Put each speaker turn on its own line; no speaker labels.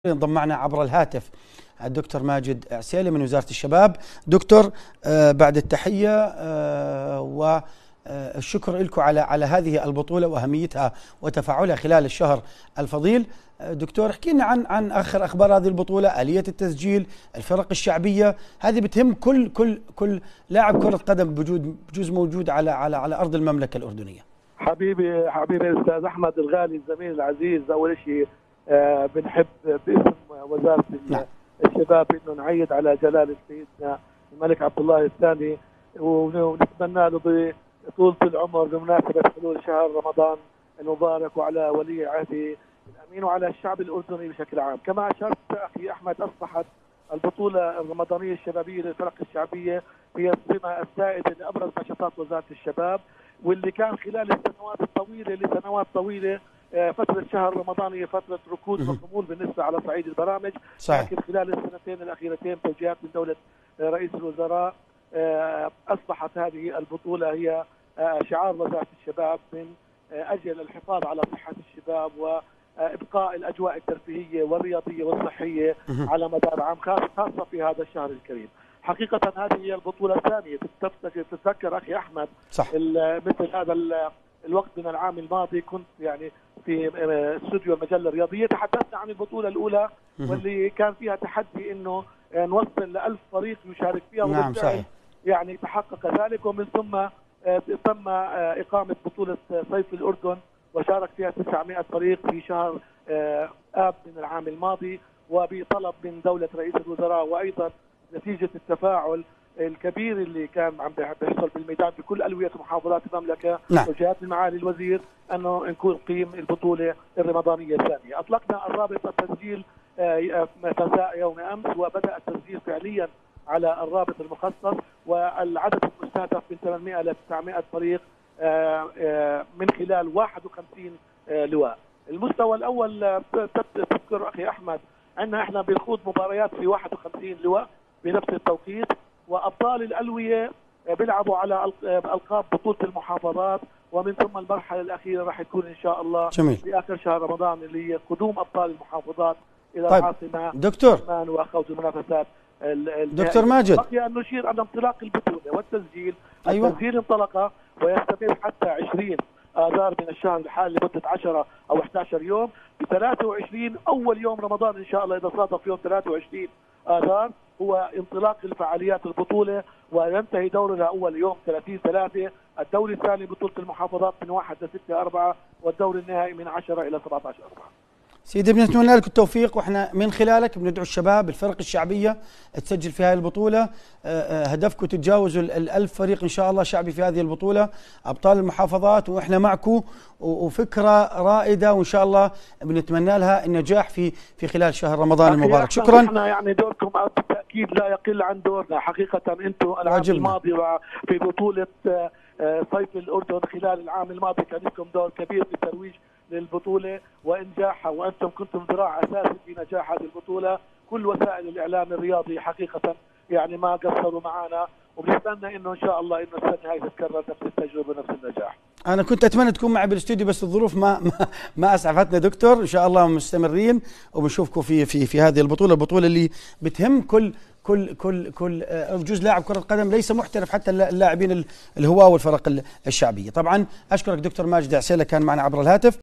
ينضم معنا عبر الهاتف الدكتور ماجد عسيلي من وزارة الشباب. دكتور، بعد التحية والشكر لكم على هذه البطولة وأهميتها وتفاعلها خلال الشهر الفضيل. دكتور، احكي لنا عن آخر أخبار هذه البطولة، آلية التسجيل، الفرق الشعبية، هذه بتهم كل لاعب كرة قدم بجوز موجود على أرض المملكة الأردنية.
حبيبي أستاذ أحمد الغالي الزميل العزيز، أول شيء بنحب باسم وزارة الشباب انه نعيد على جلالة سيدنا الملك عبد الله الثاني، ونتمنى له بطولة العمر بمناسبة حلول شهر رمضان المبارك، وعلى ولي عهده الامين وعلى الشعب الاردني بشكل عام. كما اشرت اخي احمد، اصبحت البطولة الرمضانية الشبابية للفرق الشعبية هي السمة السائدة لابرز نشاطات وزارة الشباب، واللي كان خلال السنوات الطويلة لسنوات طويلة فترة شهر رمضان هي فترة ركود وخمول بالنسبة على صعيد البرامج.
صحيح.
لكن خلال السنتين الأخيرتين توجيهات من دولة رئيس الوزراء أصبحت هذه البطولة هي شعار وزارة الشباب من أجل الحفاظ على صحة الشباب وإبقاء الأجواء الترفيهية والرياضية والصحية على مدار عام، خاصة في هذا الشهر الكريم. حقيقة هذه هي البطولة الثانية. تتذكر أخي أحمد، صح، مثل هذا الوقت من العام الماضي كنت يعني في استوديو المجله الرياضيه تحدثنا عن البطوله الاولى، واللي كان فيها تحدي انه نوصل ل1000 فريق يشارك فيها.
نعم صحيح.
يعني تحقق ذلك، ومن ثم تم اقامه بطوله صيف الاردن وشارك فيها 900 فريق في شهر آب من العام الماضي، وبطلب من دوله رئيس الوزراء، وايضا نتيجه التفاعل الكبير اللي كان عم بيحصل بالميدان في كل ألوية محافظات المملكة.
نعم.
وجهات من معالي الوزير انه نكون قيم البطولة الرمضانية الثانية. اطلقنا الرابط التسجيل مساء يوم امس، وبدأ التسجيل فعليا على الرابط المخصص، والعدد المستهدف من 800 ل 900 فريق من خلال 51 لواء. المستوى الاول تذكر اخي احمد عندنا احنا بنخوض مباريات في 51 لواء بنفس التوقيت، وابطال الالويه بيلعبوا على القاب بطوله المحافظات، ومن ثم المرحله الاخيره راح تكون ان شاء الله
جميل.
في اخر شهر رمضان اللي هي قدوم ابطال المحافظات الى
طيب.
العاصمه
دكتور
وخوض المنافسات.
دكتور ماجد،
بقي ان نشير ان انطلاق البطوله والتسجيل.
أيوة.
التسجيل انطلق ويستمر حتى 20 آذار من الشهر الحالي لمده 10 أو 11 يوم. ب 23 اول يوم رمضان ان شاء الله، اذا صادف يوم 23 آذار هو انطلاق الفعاليات البطولة، وينتهي دورها أول يوم 30/3. الدور الثاني بطولة المحافظات من 1 ل 6/4، والدور النهائي من 10 إلى 17/4.
سيدي بنتمنى لك التوفيق، واحنا من خلالك بندعو الشباب الفرق الشعبية تسجل في هذه البطولة. هدفكم تتجاوزوا 1000 فريق ان شاء الله شعبي في هذه البطولة، ابطال المحافظات، واحنا معكم، وفكرة رائدة، وان شاء الله بنتمنى لها النجاح في خلال شهر رمضان المبارك. شكرا.
احنا يعني دوركم بالتأكيد لا يقل عن دورنا. حقيقة انتم العام الماضي في بطولة صيف الأردن خلال العام الماضي كان لكم دور كبير في الترويج للبطولة وإنجاحها، وأنتم كنتم ذراع أساسي في نجاح هذه البطولة. كل وسائل الإعلام الرياضي حقيقة يعني ما قصروا معنا، وبنتمنى إنه إن شاء الله إنه السنة هاي تتكرر نفس التجربة ونفس النجاح.
أنا كنت أتمنى تكون معي بالاستوديو، بس الظروف ما أسعفتنا دكتور. إن شاء الله مستمرين وبنشوفكم في هذه البطولة اللي بتهم كل بجوز لاعب كرة قدم ليس محترف، حتى اللاعبين الهواة والفرق الشعبية. طبعا أشكرك دكتور ماجد عسيلي، كان معنا عبر الهاتف.